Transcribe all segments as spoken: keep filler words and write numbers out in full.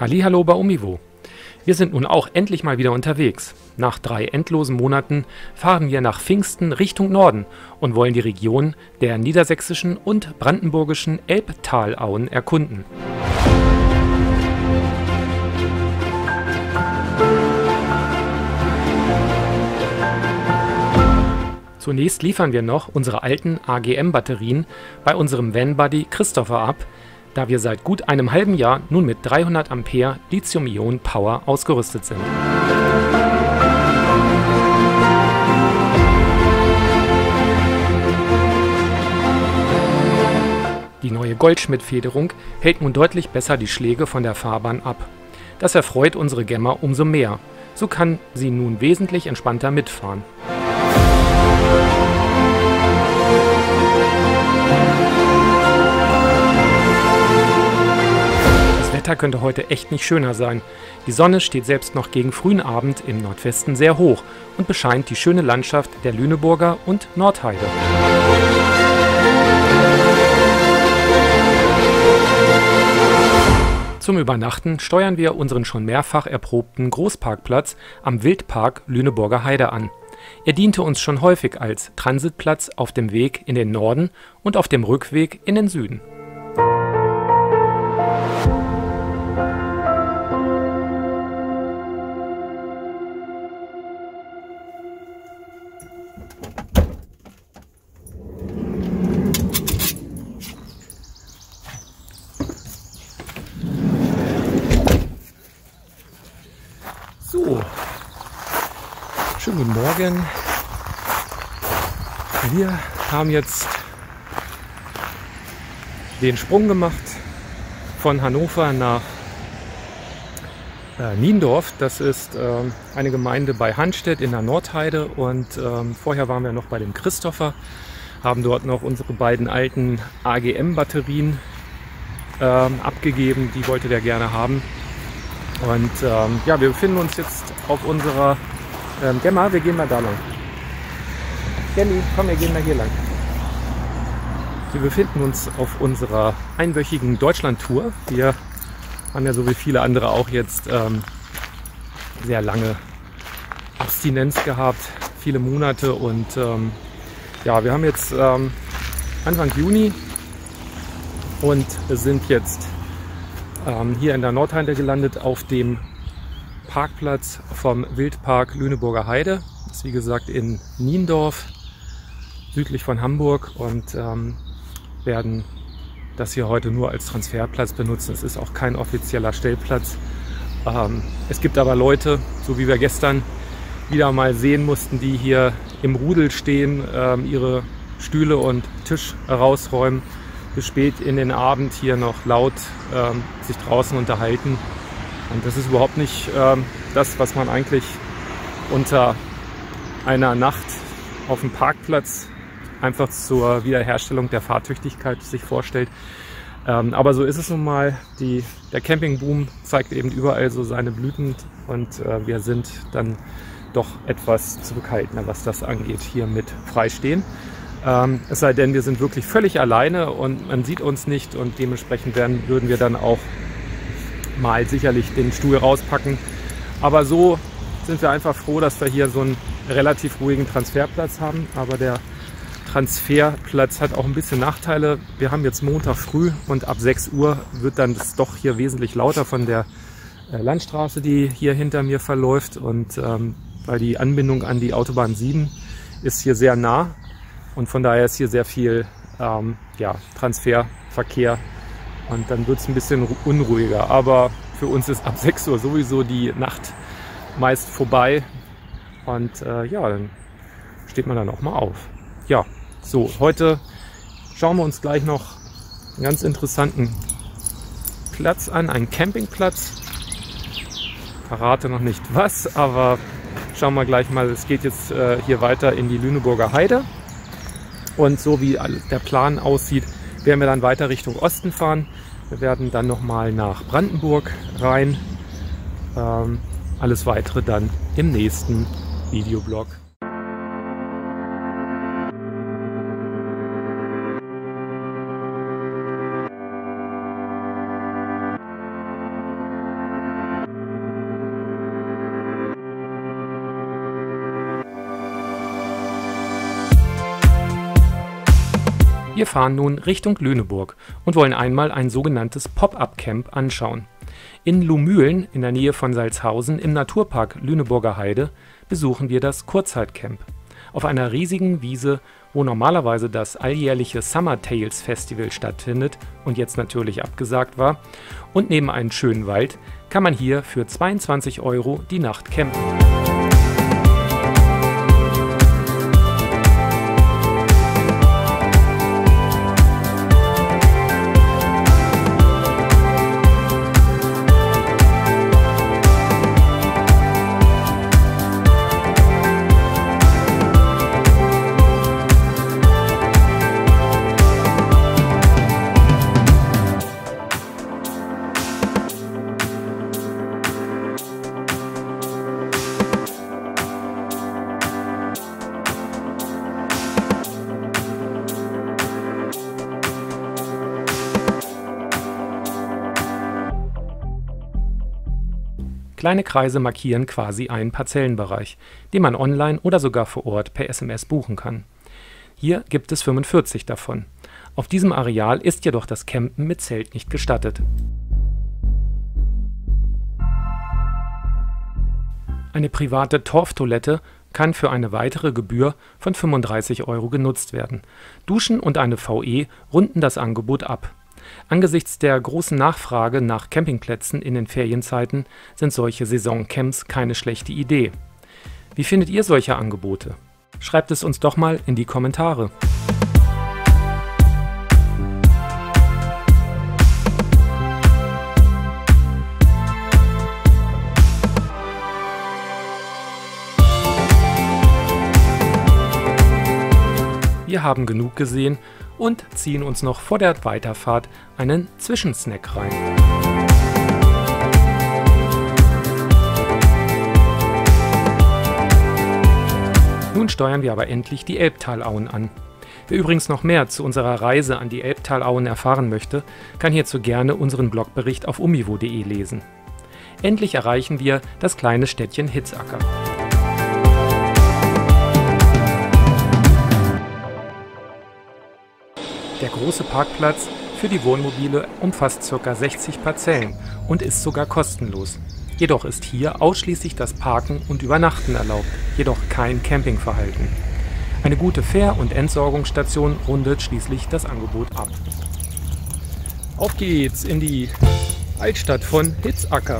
Hallihallo bei Umivo. Wir sind nun auch endlich mal wieder unterwegs. Nach drei endlosen Monaten fahren wir nach Pfingsten Richtung Norden und wollen die Region der niedersächsischen und brandenburgischen Elbtalauen erkunden. Zunächst liefern wir noch unsere alten A G M-Batterien bei unserem Van-Buddy Christopher ab, da wir seit gut einem halben Jahr nun mit dreihundert Ampere Lithium-Ionen-Power ausgerüstet sind. Die neue Goldschmidt-Federung hält nun deutlich besser die Schläge von der Fahrbahn ab. Das erfreut unsere Gemma umso mehr. So kann sie nun wesentlich entspannter mitfahren. Das Wetter könnte heute echt nicht schöner sein. Die Sonne steht selbst noch gegen frühen Abend im Nordwesten sehr hoch und bescheint die schöne Landschaft der Lüneburger und Nordheide. Zum Übernachten steuern wir unseren schon mehrfach erprobten Großparkplatz am Wildpark Lüneburger Heide an. Er diente uns schon häufig als Transitplatz auf dem Weg in den Norden und auf dem Rückweg in den Süden. So, schönen guten Morgen. Wir haben jetzt den Sprung gemacht von Hannover nach äh, Niendorf. Das ist äh, eine Gemeinde bei Hanstedt in der Nordheide und äh, vorher waren wir noch bei dem Christopher, haben dort noch unsere beiden alten A G M-Batterien äh, abgegeben, die wollte der gerne haben. Und ähm, ja, wir befinden uns jetzt auf unserer ähm, Gemma, wir gehen mal da lang. Jenny, komm, wir gehen mal hier lang. Wir befinden uns auf unserer einwöchigen Deutschland-Tour. Wir haben ja so wie viele andere auch jetzt ähm, sehr lange Abstinenz gehabt, viele Monate und ähm, ja, wir haben jetzt ähm, Anfang Juni und sind jetzt ähm, hier in der Nordheide gelandet auf dem Parkplatz vom Wildpark Lüneburger Heide. Das ist wie gesagt in Niendorf, südlich von Hamburg, und ähm, werden das hier heute nur als Transferplatz benutzen. Es ist auch kein offizieller Stellplatz. Ähm, es gibt aber Leute, so wie wir gestern wieder mal sehen mussten, die hier im Rudel stehen, ähm, ihre Stühle und Tisch rausräumen, bis spät in den Abend hier noch laut ähm, sich draußen unterhalten. Und das ist überhaupt nicht ähm, das, was man eigentlich unter einer Nacht auf dem Parkplatz einfach zur Wiederherstellung der Fahrtüchtigkeit sich vorstellt. Ähm, aber so ist es nun mal. Die, der Campingboom zeigt eben überall so seine Blüten und äh, wir sind dann doch etwas zurückhaltender, was das angeht, hier mit Freistehen. Ähm, es sei denn, wir sind wirklich völlig alleine und man sieht uns nicht und dementsprechend werden, würden wir dann auch mal sicherlich den Stuhl rauspacken. Aber so sind wir einfach froh, dass wir hier so einen relativ ruhigen Transferplatz haben. Aber der Transferplatz hat auch ein bisschen Nachteile. Wir haben jetzt Montag früh und ab sechs Uhr wird dann das doch hier wesentlich lauter von der äh, Landstraße, die hier hinter mir verläuft. Und ähm, weil die Anbindung an die Autobahn sieben ist hier sehr nah und von daher ist hier sehr viel ähm, ja, Transferverkehr. Und dann wird es ein bisschen unruhiger. Aber für uns ist ab sechs Uhr sowieso die Nacht meist vorbei. Und äh, ja, dann steht man dann auch mal auf. Ja, so, heute schauen wir uns gleich noch einen ganz interessanten Platz an, einen Campingplatz. Verrate noch nicht was, aber schauen wir gleich mal. Es geht jetzt äh, hier weiter in die Lüneburger Heide. Und so wie der Plan aussieht, werden wir dann weiter Richtung Osten fahren. Wir werden dann nochmal nach Brandenburg rein. Ähm, alles weitere dann im nächsten Videoblog. Wir fahren nun Richtung Lüneburg und wollen einmal ein sogenanntes Pop-up-Camp anschauen. In Lumülen in der Nähe von Salzhausen im Naturpark Lüneburger Heide besuchen wir das Kurzzeitcamp. Auf einer riesigen Wiese, wo normalerweise das alljährliche Summer Tales Festival stattfindet und jetzt natürlich abgesagt war, und neben einem schönen Wald kann man hier für zweiundzwanzig Euro die Nacht campen. Kleine Kreise markieren quasi einen Parzellenbereich, den man online oder sogar vor Ort per S M S buchen kann. Hier gibt es fünfundvierzig davon. Auf diesem Areal ist jedoch das Campen mit Zelt nicht gestattet. Eine private Torftoilette kann für eine weitere Gebühr von fünfunddreißig Euro genutzt werden. Duschen und eine V E runden das Angebot ab. Angesichts der großen Nachfrage nach Campingplätzen in den Ferienzeiten sind solche Saisoncamps keine schlechte Idee. Wie findet ihr solche Angebote? Schreibt es uns doch mal in die Kommentare. Wir haben genug gesehen und ziehen uns noch vor der Weiterfahrt einen Zwischensnack rein. Nun steuern wir aber endlich die Elbtalauen an. Wer übrigens noch mehr zu unserer Reise an die Elbtalauen erfahren möchte, kann hierzu gerne unseren Blogbericht auf umivo punkt de lesen. Endlich erreichen wir das kleine Städtchen Hitzacker. Der große Parkplatz für die Wohnmobile umfasst ca. sechzig Parzellen und ist sogar kostenlos. Jedoch ist hier ausschließlich das Parken und Übernachten erlaubt, jedoch kein Campingverhalten. Eine gute Fähr- und Entsorgungsstation rundet schließlich das Angebot ab. Auf geht's in die Altstadt von Hitzacker.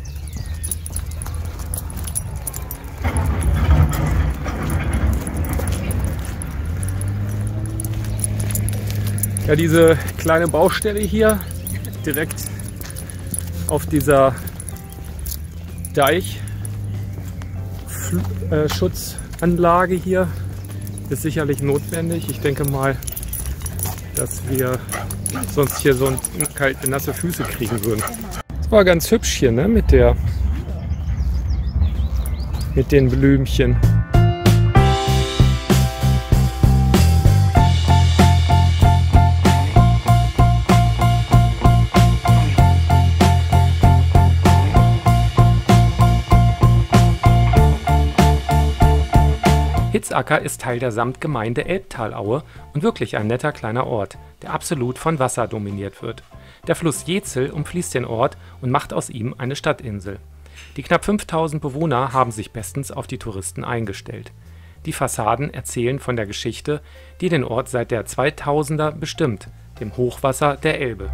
Ja, diese kleine Baustelle hier direkt auf dieser Deichschutzanlage hier ist sicherlich notwendig. Ich denke mal, dass wir sonst hier so kalte, nasse Füße kriegen würden. Das war ganz hübsch hier, ne, mit der mit den Blümchen. Hitzacker ist Teil der Samtgemeinde Elbtalaue und wirklich ein netter kleiner Ort, der absolut von Wasser dominiert wird. Der Fluss Jezel umfließt den Ort und macht aus ihm eine Stadtinsel. Die knapp fünftausend Bewohner haben sich bestens auf die Touristen eingestellt. Die Fassaden erzählen von der Geschichte, die den Ort seit der zweitausender bestimmt, dem Hochwasser der Elbe.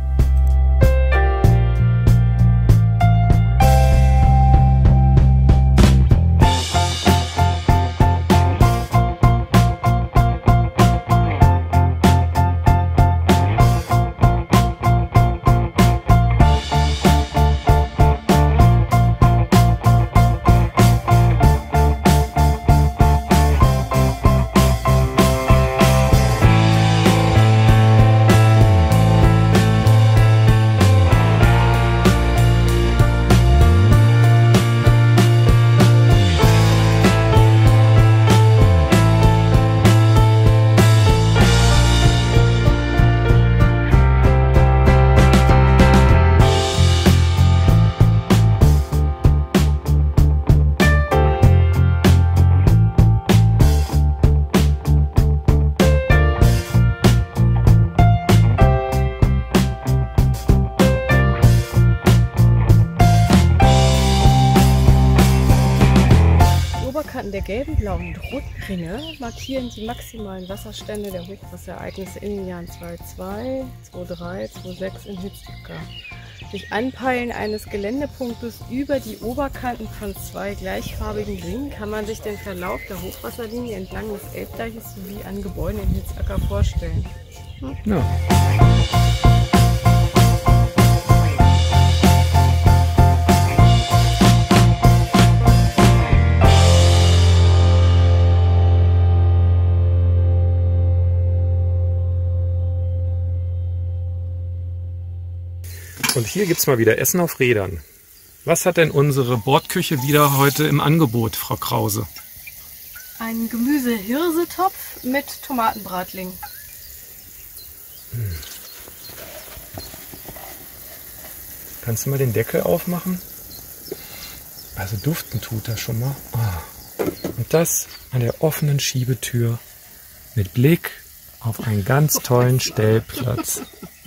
Oberkanten der gelben, blauen und roten Ringe markieren die maximalen Wasserstände der Hochwasserereignisse in den Jahren zweitausendzwei, zweitausenddrei, zweitausendsechs in Hitzacker. Durch Anpeilen eines Geländepunktes über die Oberkanten von zwei gleichfarbigen Ringen kann man sich den Verlauf der Hochwasserlinie entlang des Elbdeiches sowie an Gebäuden in Hitzacker vorstellen. Hm? Ja. Und hier gibt es mal wieder Essen auf Rädern. Was hat denn unsere Bordküche wieder heute im Angebot, Frau Krause? Ein Gemüse-Hirse-Topf mit Tomatenbratling. Hm. Kannst du mal den Deckel aufmachen? Also duften tut das schon mal. Oh. Und das an der offenen Schiebetür mit Blick auf einen ganz tollen Stellplatz.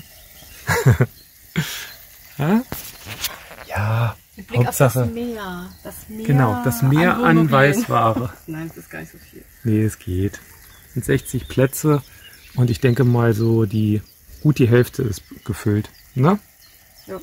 Ja? Ja, mit Blick Hauptsache, auf das Meer. Das Meer genau, das Meer an, an Weißware. Nein, das ist gar nicht so viel. Nee, es geht. Es sind sechzig Plätze und ich denke mal so, die gut die Hälfte ist gefüllt. Ne? Ja.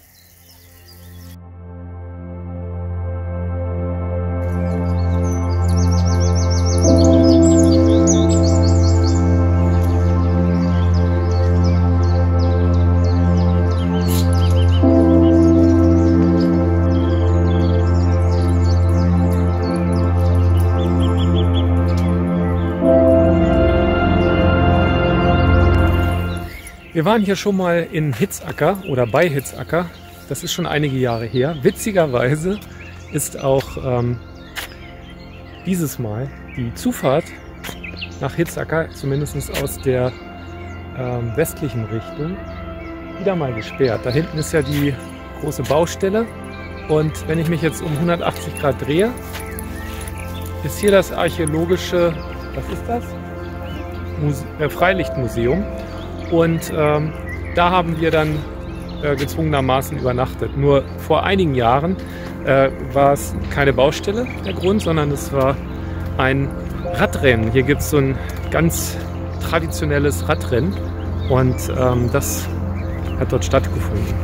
Wir waren hier schon mal in Hitzacker oder bei Hitzacker. Das ist schon einige Jahre her. Witzigerweise ist auch ähm, dieses Mal die Zufahrt nach Hitzacker, zumindest aus der ähm, westlichen Richtung, wieder mal gesperrt. Da hinten ist ja die große Baustelle und wenn ich mich jetzt um hundertachtzig Grad drehe, ist hier das archäologische, was ist das? Muse äh, Freilichtmuseum. Und ähm, da haben wir dann äh, gezwungenermaßen übernachtet. Nur vor einigen Jahren äh, war es keine Baustelle der Grund, sondern es war ein Radrennen. Hier gibt es so ein ganz traditionelles Radrennen und ähm, das hat dort stattgefunden.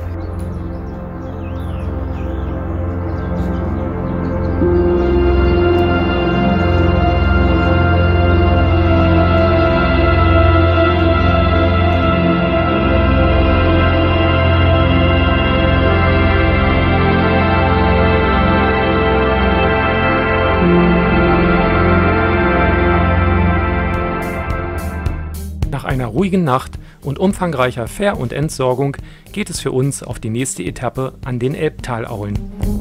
Nach einer ruhigen Nacht und umfangreicher Ver- und Entsorgung geht es für uns auf die nächste Etappe an den Elbtalaulen.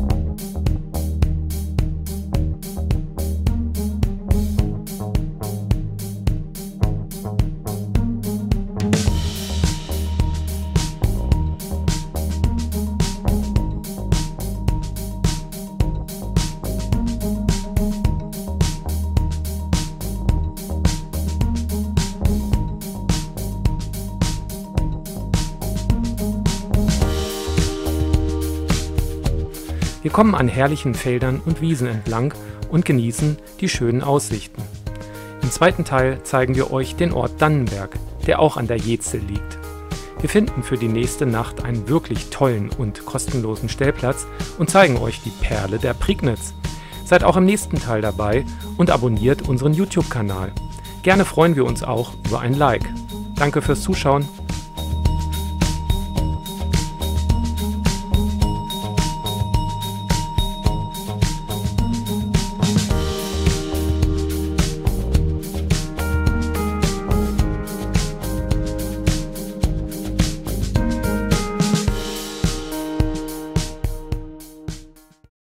Wir kommen an herrlichen Feldern und Wiesen entlang und genießen die schönen Aussichten. Im zweiten Teil zeigen wir euch den Ort Dannenberg, der auch an der Jezel liegt. Wir finden für die nächste Nacht einen wirklich tollen und kostenlosen Stellplatz und zeigen euch die Perle der Prignitz. Seid auch im nächsten Teil dabei und abonniert unseren YouTube-Kanal. Gerne freuen wir uns auch über ein Like. Danke fürs Zuschauen.